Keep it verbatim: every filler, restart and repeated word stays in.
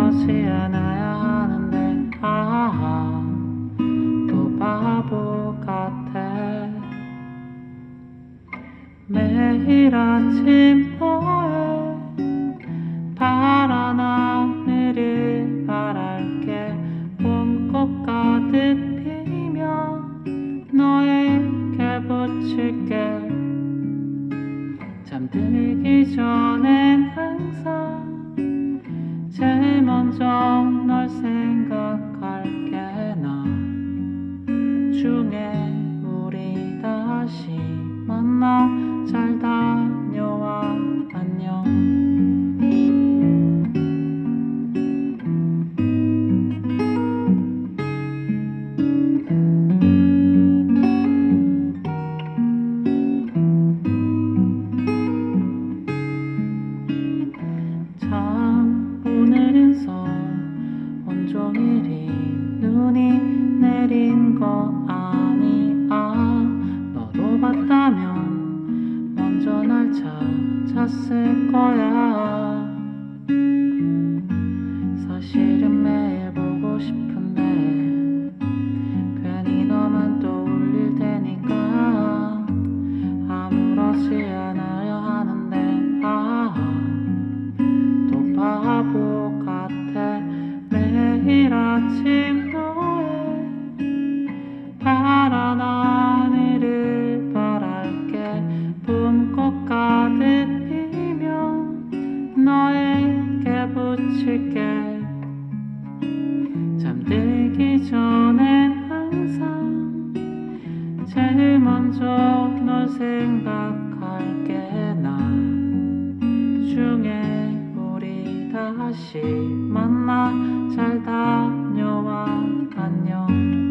아무렇지 않아야 하는데 아하 또 바보 같아. 매일 아침 너의 파란 하늘을 바랄게. 봄꽃 가득 피면 너에게 붙일게. 잠들기 전엔 항상 제일 먼저 널 생각할게. 나중에 우리 다시 만나. 잘 다녀와 안녕. 참 오늘은 서 온종일이 눈이 내린 거 아니야. 너도 봤다면 먼저 날 찾았을 거야. 사실은 매일 보고 싶은데 괜히 너만 떠올릴 테니까 아무렇지 않아야 하는데 아하 또 바보 같아. 매일 아침 너의 파란 하늘을 바랄게. 봄꽃 가득 피면 너에게 붙일게. 잠들기 전엔 항상 제일 먼저 널 생각할게. 나중에 우리 다시 만나. 잘 다녀와 안녕.